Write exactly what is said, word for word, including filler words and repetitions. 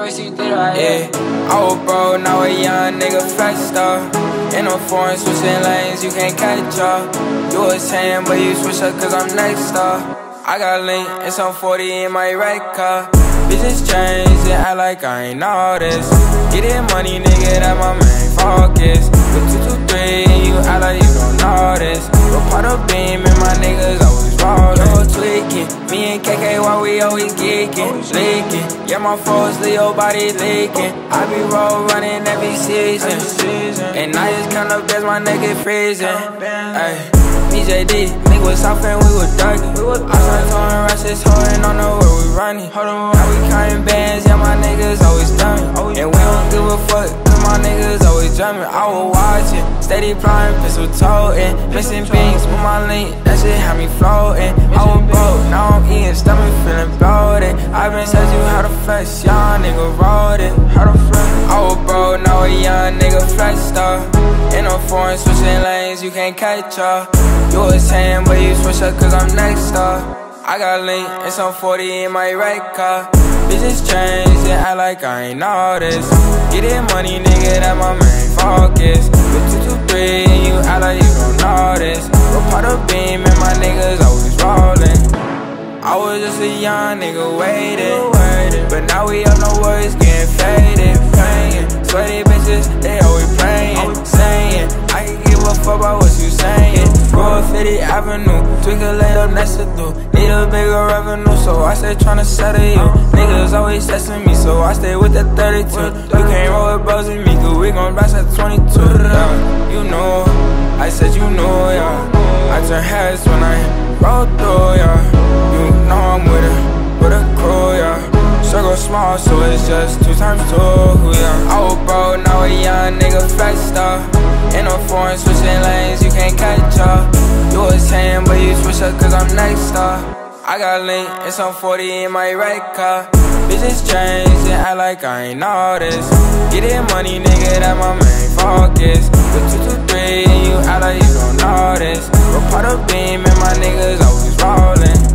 voice you did right. Yeah, I was broke, now a young nigga flexed up. In a foreign switching lanes, you can't catch up. You was saying, but you switch up cause I'm next up. I got link and some forty in my red car. Bitches change and act like I ain't all this. Get it money, nigga, that my main focus. With two two three and you act like you don't know this. But part of beam and my niggas always rollin'. Yo, tweaking, me and K K, why we always geeking, leaking. Yeah, my foes, Leo body leaking. I be roll running every season. And I just count up, that's my nigga freezing. Ay, B J D, nigga was soft and we was thuggin'. I started throwing rushes, holding on to where we running. Now we counting bands, yeah, my niggas always dumbin'. And we don't give a fuck, cause my niggas always jumpin'. I was watching, steady flying, pistol totin'. Missing beans with my link, that shit had me floating. I was broke, now I'm eating, stomach feeling bloated. I been said you how to flex, young nigga wrote it. How to flex? I was broke, now a young nigga flexed up. In a foreign switching lanes, you can't catch up. You was saying, but you switch up cause I'm next up. I got link and some forty in my red car. Bitches change and act like I ain't all this. Get it money, nigga, that my main focus. With two two three and you act like you don't know this. But part of beam and my niggas always rollin'. I was just a young nigga waiting, but now we up, no words getting faded. Playing, sweaty bitches, they always praying, saying I can give a fuck about what you saying. Go fifty Avenue, twinkle laid up next to do. Need a bigger revenue, so I stay tryna settle you. Niggas always testing me, so I stay with that thirty-two. You can't roll with bros with me, cause we gon' blast at twenty-two. Yeah, you know, I said you know, yeah. I turn heads when I roll through, yeah. You know I'm with it, with a crew, yeah. Circle small, so it's just two times two, yeah. I was broke, now a young nigga flexed up. In a foreign switching lanes, you can't catch up. You was saying, but you switch up cause I'm next up. I got link and some forty in my red car. Bitches change and act like I ain't all this. Get it money, nigga, that my main focus. With two two three and you act like you don't know this. But part of beam and my niggas always rollin'.